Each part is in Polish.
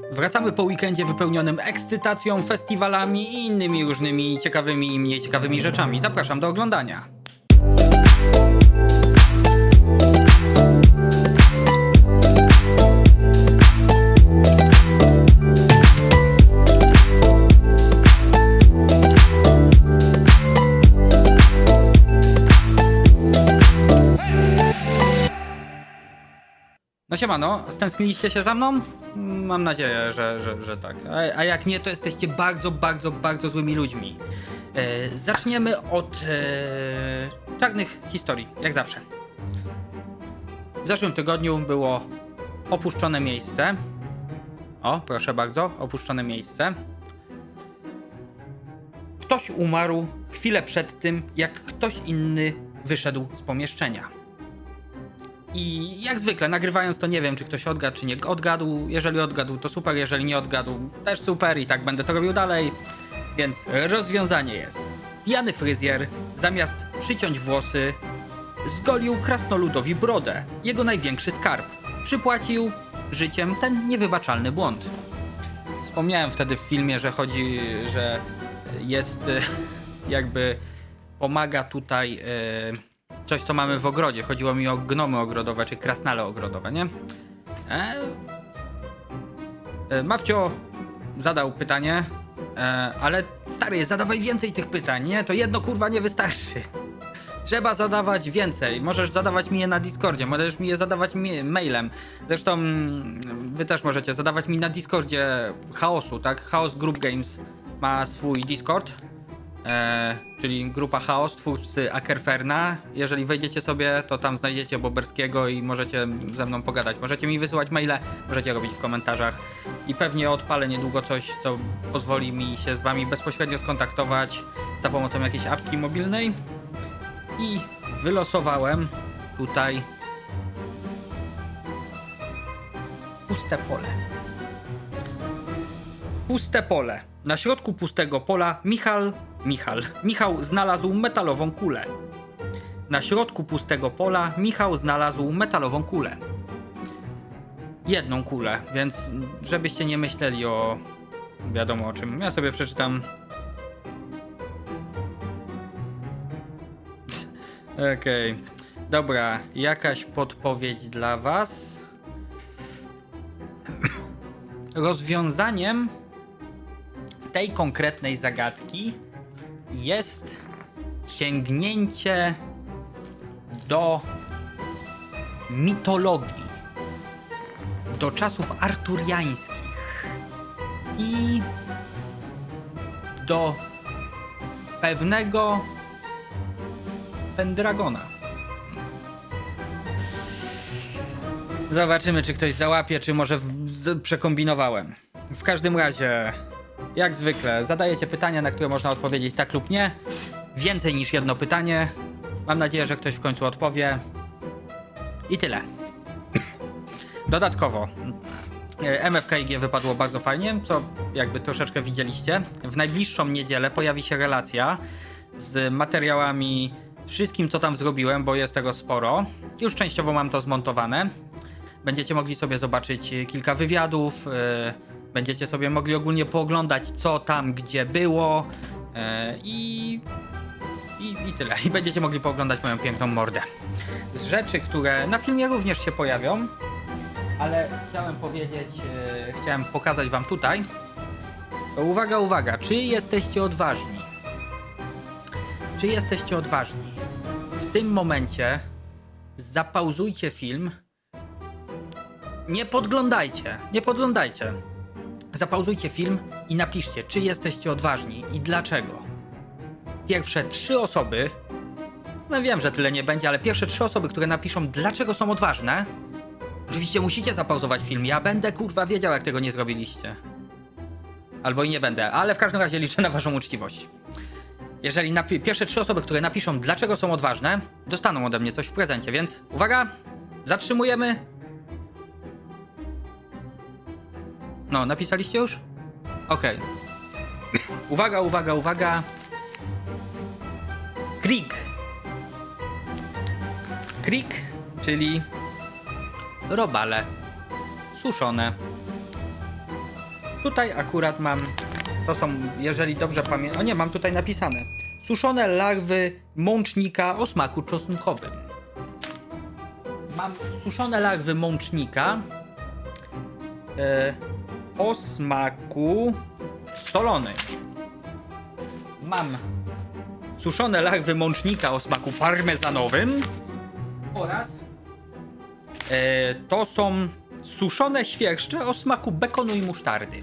Wracamy po weekendzie wypełnionym ekscytacją, festiwalami i innymi różnymi ciekawymi i mniej ciekawymi rzeczami. Zapraszam do oglądania. No siemano, stęskniliście się za mną? Mam nadzieję, że tak. A jak nie, to jesteście bardzo złymi ludźmi. Zaczniemy od czarnych historii, jak zawsze. W zeszłym tygodniu było opuszczone miejsce. O, proszę bardzo, opuszczone miejsce. Ktoś umarł chwilę przed tym, jak ktoś inny wyszedł z pomieszczenia. I jak zwykle, nagrywając to nie wiem, czy ktoś odgadł, czy nie odgadł. Jeżeli odgadł, to super, jeżeli nie odgadł, też super i tak będę to robił dalej. Więc rozwiązanie jest. Pijany fryzjer, zamiast przyciąć włosy, zgolił krasnoludowi brodę. Jego największy skarb. Przypłacił życiem ten niewybaczalny błąd. Wspomniałem wtedy w filmie, że chodzi, że jest jakby pomaga tutaj coś, co mamy w ogrodzie. Chodziło mi o gnomy ogrodowe, czy krasnale ogrodowe, nie? Mawcio zadał pytanie, ale stary, zadawaj więcej tych pytań, nie? To jedno kurwa nie wystarczy. Trzeba zadawać więcej. Możesz zadawać mi je na Discordzie, możesz mi je zadawać mailem. Zresztą wy też możecie zadawać mi na Discordzie Chaosu, tak? Chaos Group Games ma swój Discord. Czyli grupa Chaos, twórcy Akerferna. Jeżeli wejdziecie sobie, to tam znajdziecie Boberskiego i możecie ze mną pogadać. Możecie mi wysyłać maile, możecie robić w komentarzach i pewnie odpalę niedługo coś, co pozwoli mi się z wami bezpośrednio skontaktować za pomocą jakiejś apki mobilnej. I wylosowałem tutaj puste pole. Puste pole. Na środku pustego pola Michał znalazł metalową kulę. Na środku pustego pola Michał znalazł metalową kulę. Jedną kulę, więc żebyście nie myśleli o wiadomo o czym. Ja sobie przeczytam. Okej. Dobra, jakaś podpowiedź dla was. Rozwiązaniem tej konkretnej zagadki jest sięgnięcie do mitologii, do czasów arturiańskich i do pewnego Pendragona. Zobaczymy, czy ktoś załapie, czy może przekombinowałem. W każdym razie, jak zwykle, zadajecie pytania, na które można odpowiedzieć tak lub nie. Więcej niż jedno pytanie. Mam nadzieję, że ktoś w końcu odpowie. I tyle. Dodatkowo, MFKiG wypadło bardzo fajnie, co jakby troszeczkę widzieliście. W najbliższą niedzielę pojawi się relacja z materiałami, wszystkim co tam zrobiłem, bo jest tego sporo. Już częściowo mam to zmontowane. Będziecie mogli sobie zobaczyć kilka wywiadów, będziecie sobie mogli ogólnie pooglądać co tam gdzie było i tyle. I będziecie mogli pooglądać moją piękną mordę. Z rzeczy, które na filmie również się pojawią, ale chciałem pokazać wam tutaj. To uwaga, czy jesteście odważni? Czy jesteście odważni? W tym momencie zapauzujcie film. Nie podglądajcie. Zapauzujcie film i napiszcie, czy jesteście odważni i dlaczego. Pierwsze 3 osoby, no wiem, że tyle nie będzie, ale pierwsze 3 osoby, które napiszą, dlaczego są odważne, oczywiście musicie zapauzować film. Ja będę kurwa wiedział, jak tego nie zrobiliście. Albo i nie będę, ale w każdym razie liczę na waszą uczciwość. Jeżeli pierwsze 3 osoby, które napiszą, dlaczego są odważne, dostaną ode mnie coś w prezencie, więc uwaga, zatrzymujemy. No, napisaliście już? Okej. Uwaga. Krik, czyli robale suszone. Tutaj akurat mam, to są, jeżeli dobrze pamiętam, o nie, mam tutaj napisane. Suszone larwy mącznika o smaku czosnkowym. Mam suszone larwy mącznika o smaku solonym. Mam suszone larwy mącznika o smaku parmezanowym oraz to są suszone świerszcze o smaku bekonu i musztardy.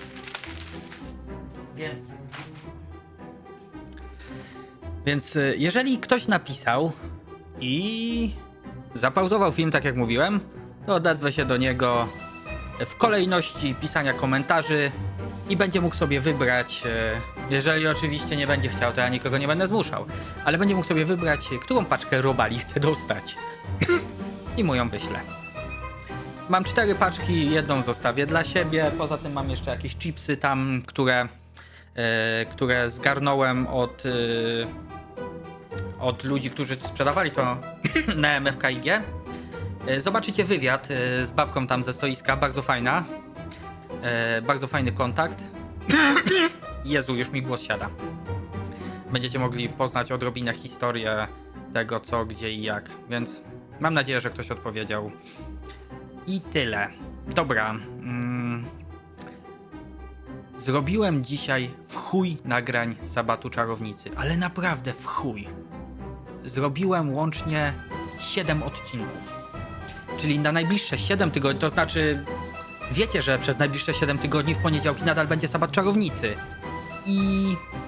Więc jeżeli ktoś napisał i zapauzował film, tak jak mówiłem, to odezwę się do niego w kolejności pisania komentarzy i będzie mógł sobie wybrać, jeżeli oczywiście nie będzie chciał, to ja nikogo nie będę zmuszał, ale będzie mógł sobie wybrać, którą paczkę robali chce dostać i mu ją wyślę. Mam 4 paczki, jedną zostawię dla siebie, poza tym mam jeszcze jakieś chipsy tam, które zgarnąłem od ludzi, którzy sprzedawali to na MFKiG. Zobaczycie wywiad z babką tam ze stoiska, bardzo fajna. Bardzo fajny kontakt. Jezu, już mi głos siada. Będziecie mogli poznać odrobinę historię tego, co, gdzie i jak. Więc mam nadzieję, że ktoś odpowiedział. I tyle. Dobra. Zrobiłem dzisiaj w chuj nagrań Sabatu Czarownicy, ale naprawdę w chuj. Zrobiłem łącznie 7 odcinków. Czyli na najbliższe 7 tygodni, to znaczy wiecie, że przez najbliższe 7 tygodni w poniedziałki nadal będzie Sabat Czarownicy. I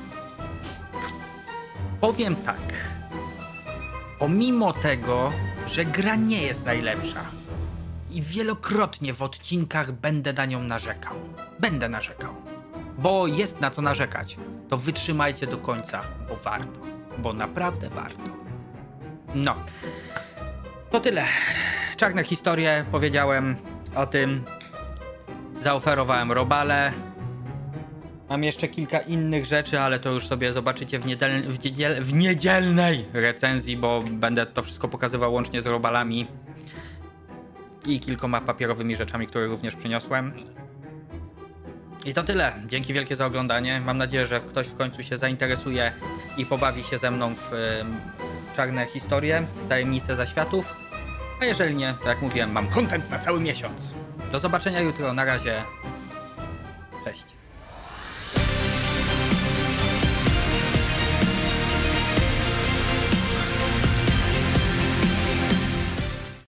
powiem tak. Pomimo tego, że gra nie jest najlepsza i wielokrotnie w odcinkach będę na nią narzekał. Będę narzekał. Bo jest na co narzekać. To wytrzymajcie do końca, bo warto. Bo naprawdę warto. No. To tyle. Czarne historie, powiedziałem o tym. Zaoferowałem robale. Mam jeszcze kilka innych rzeczy, ale to już sobie zobaczycie w niedzielnej recenzji, bo będę to wszystko pokazywał łącznie z robalami i kilkoma papierowymi rzeczami, które również przyniosłem. I to tyle. Dzięki wielkie za oglądanie. Mam nadzieję, że ktoś w końcu się zainteresuje i pobawi się ze mną w czarne historie, tajemnice zaświatów. A jeżeli nie, to jak mówiłem, mam content na cały miesiąc. Do zobaczenia jutro. Na razie. Cześć.